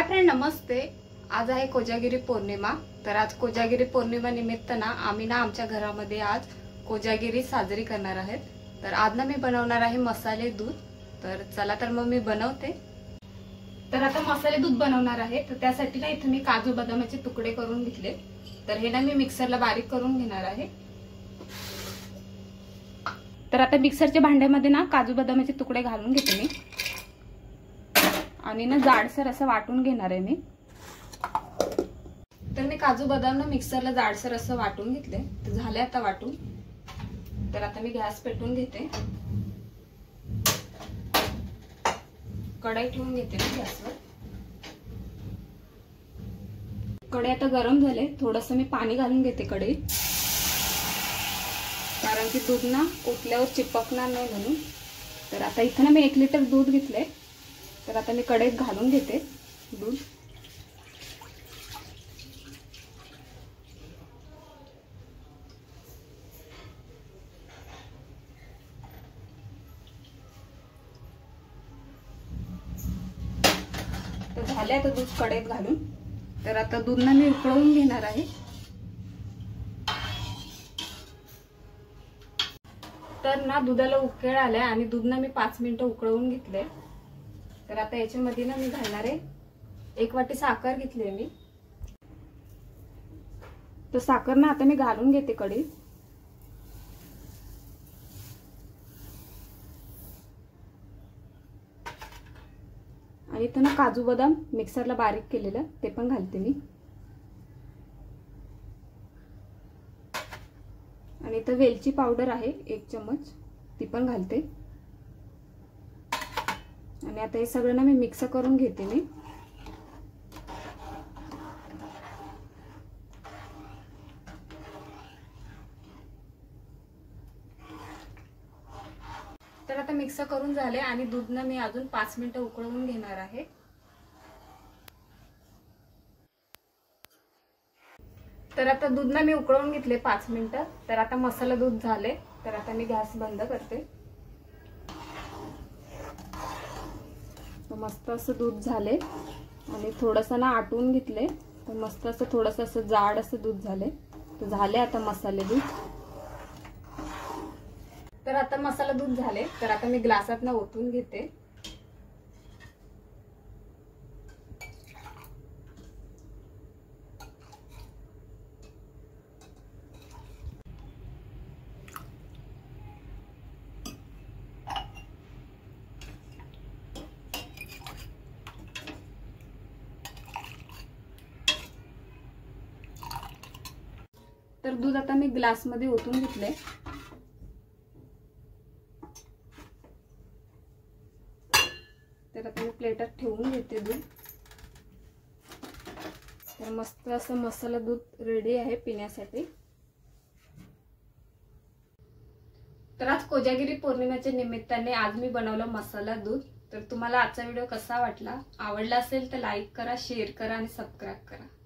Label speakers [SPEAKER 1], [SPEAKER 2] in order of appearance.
[SPEAKER 1] Hi friend, नमस्ते। आज आहे कोजागिरी पौर्णिमा। तर आज कोजागिरी पौर्णिमा निमित्त ना आम्ही आमच्या घरामध्ये आज कोजागिरी साजरी करणार आहेत। तर आज ना मी बनवणार आहे मसाले दूध। तर चला तर मग मी बनवते। तर आता मसाले दूध बनवणार आहे। तर त्यासाठी ना इथे मी काजू बदामाचे तुकडे करून घेतले। तर हे ना मी मिक्सरला बारीक करून घेणार आहे। तर आता मिक्सरच्या भांड्यामध्ये ना काजू बदामाचे तुकडे घालून घेते मी आणि ना जाडसर असं वाटून घेणार आहे मी। तर मी काजू बदाम ना मिक्सरला जाडसर असं वाटून घेतले। तर झाले आता वाटून। तर आता मी गॅस पेटवून घेते। कढई ठेवून घेते मी गॅसवर। कढई आता गरम झाले। थोडंसं मी पाणी घालून घेते कढईत, कारण की दूध ना उठल्यावर चिपकणार नाही म्हणून। तर आता इथं ना मी 1 लिटर दूध घेतले। तर आता मी कढईत घालून घेते दूध। तर झाले आता दूध कढईत घालून। तर आता दूध ना मी उकळवून घेणार आहे। तर ना दुधाला उकळ आले आणि दूध ना मी 5 मिनिटं उकळवून घेतले। तर आता याच्यामध्ये ना मी घालणार आहे 1 वाटी साखर घेतली मी। तर साखर ना आता मी घालून घेते कढईत। आणि इथं ना काजू बदाम मिक्सरला बारीक केलेलं ते पण घालते मी। आणि इथं वेलची पावडर आहे 1 चम्मच, ती पण घालते। आणि आता हे सगळं ना मी मिक्स करून घेते मी। तर आता मिक्स करून झाले आणि दूध ना मी अजून 5 मिनिटं उकळवून घेणार आहे। तर आता दूध ना मी उकळवून घेतले 5 मिनिटं। तर आता मसाला दूध झाले। तर आता मी गॅस बंद करते। मस्त असं दूध झाले आणि थोडंसं ना आटवून घेतले। तर मस्त असं थोडंसं असं जाड असं दूध झाले। तर झाले आता मसाले दूध। तर आता मसाला दूध झाले। तर आता मी ग्लासात ना ओतून घेते। तर दूध आता मी ग्लास मध्ये ओतून घेतले। तर आता मी प्लेटात ठेवून घेते दूध। तर मस्त असं मसाला दूध रेडी आहे पिण्यासाठी। तर आज कोजागिरी पौर्णिमेच्या निमित्ताने आज मी बनवलं मसाला दूध। तर तुम्हाला आजचा व्हिडिओ कसा वाटला? आवडला असेल तर लाईक करा, शेअर करा आणि सबस्क्राईब करा।